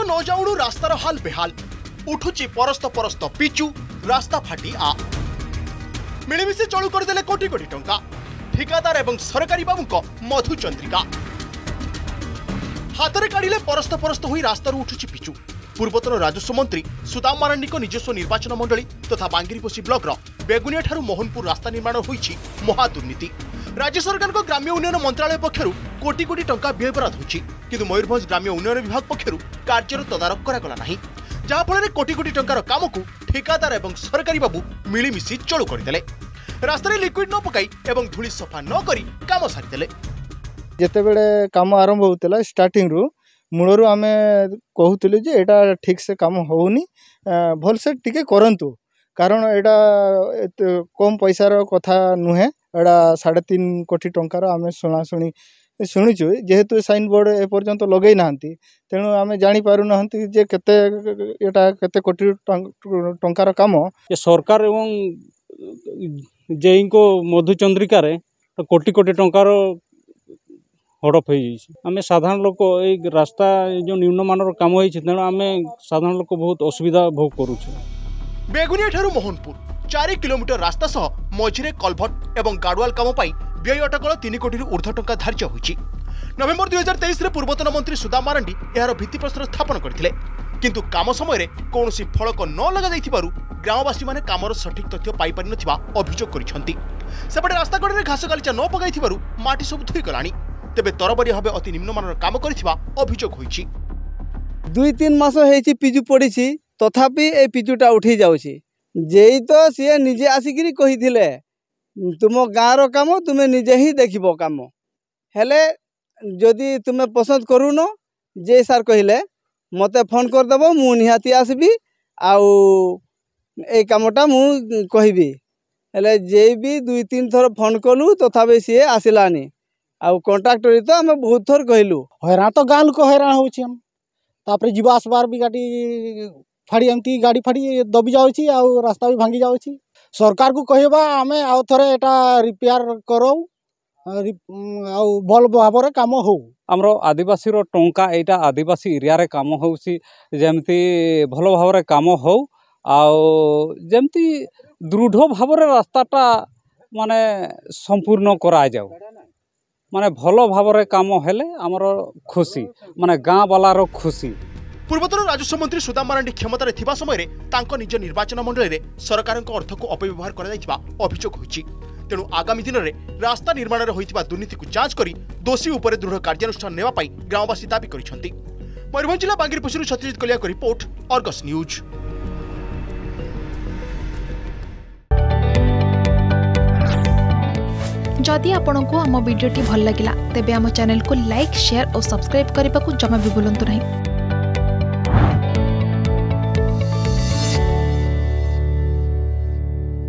न जाऊणु रास्तार हाल बेहाल उठुची परस्त परस्त पिचु रास्ता फाटी आ मिलमिशि चलू करदेले कोटी कोटी टंका ठिकादार एवं सरकारी बाबू मधुचंद्रिका हाथ काढ़िले परस्त परस्त होई रास्तारू उठुची पिचु। पूर्वतन राजस्व मंत्री सुदाम मारांडी निजस्व निर्वाचन मंडली तथा बांगिरिपोसी ब्लॉक बेगुनिया ठारू मोहनपुर रास्ता निर्माण होईछि महादुर्नीति। राज्य सरकार ग्राम्य उन्नयन मंत्रालय पक्षरु कोटी कोटी टंका व्यय बराद होछि किंतु मयूरभंज ग्राम्य उन्नयन विभाग पक्षरु कार्यर तदारख करागला नाही जहा फल कोटी कोटी टंकार काम को ठेकादार एवं सरकारी बाबू मिलमिशि चलू करदेले रास्ता लिक्विड न पकाई एवं धूली सफा न करी काम सारिदेले। जेतेबेले काम आरंभ होतला स्टार्टिंग रु मूलरू आमे कहूतले जे एटा ठीक से काम होउनी भल से टिके करंतु कारण एटा कम पैसार कथा नुहे एटा 3.5 कोटी टंकार आमे सुनाशुणी शुणुचु जेहेतु साइन बोर्ड ए पर्यंत लगै नांती तेणु आमे जानि पारु नांती जे केते एटा केते कोटी टंकार काम ये सरकार एवं जेई को मधुचंद्रिका रे कोटी कोटी टंकार हड़प हो आम साधारण लोक ये रास्ता जो निम्नमानर काम हो तेणु आम साधारण लोक बहुत असुविधा भोग करुछु। बेगुनिया ठारू मोहनपुर 4 किलोमीटर रास्ता सह मझिरे कलभट एवं गाड़वाल काम व्यय अटकल 3 कोटी ऊर्ध्व टंका धार्य होइछि। नवेम्बर 2023 रे पूर्वतन मंत्री सुदाम मारांडी यार भित्तिप्रस्तर स्थापन करथिले किंतु काम समय कौनसी फलक न लगा जाइथिबारु ग्रामवासी माने कामर सठिक तथ्य पाई पारि नथिबा अभियोग करिसंती। सेपटे रास्ता कड़े घास गालीचा न पकाइथिबारु माटी सब धुई गलानी तेबे तरबरी भाव अति निम्नमानर काम करिथिबा अभियोग होइछि। 2-3 मास हेछि पिजु पड़िछि तथापि ए पिजुटा उठी जाउछि जेई तो सिए निजे आसिकिरी कहिथिले तुम गाँर काम तुमे निजे ही देखिबो काम हेले जदि तुमे पसंद करूनो जे सार कहिले मते फोन कर देबो मु निहाती आसबी आउ ए कामटा मु कहिबी हेले जे भी 2-3 थर फोन कलु तथापि सिए आसिलानी आउ कॉन्ट्रैक्टर तो आम बहुत थर कहलु हैरान तो गाँ लोक हैरान होछि हम तापर जीवा आसबार भी गाड़ी फाड़ी एमती गाड़ी फाड़ी दबी जाउछि आउ रास्ता भी भांगी जाउछि सरकार को कहबा आमे आउ थरे एटा रिपेयर करो आउ भल भाव रे काम हो हमरो आदिवासी रो टंका एटा आदिवासी एरिया रे काम होउछि जेमती भल भाव रे काम हो आउ जेमती दृढ़ भाव रे रास्ताटा माने संपूर्ण करा जाऊ माने भलो भाव रे काम हेले हमरो खुशी माने गाँ वाला रो खुशी। पूर्वतन राजस्व मंत्री सुदाम मारांडी क्षमतार थिबा समय रे तांको निज निर्वाचन मंडली रे सरकार अर्थ को अपव्यवहार करा जाइथिबा अभियोग होइछि तेणु आगामी दिन में रास्ता निर्माण में होइथिबा दुर्नीति को जांच करी दोषी उपरे दृढ़ कार्यानुष्ठान नेबा पई ग्रामवासी दाबी करिसंती। मयूरभंज जिला बांगिरपोसी सत्यजित कलिया को रिपोर्ट अर्गस न्यूज। जदि आपंक आम भिडी भल लगा तेब आम चैनल को लाइक शेयर और सब्सक्राइब करने को जमा भी भूलु नहीं।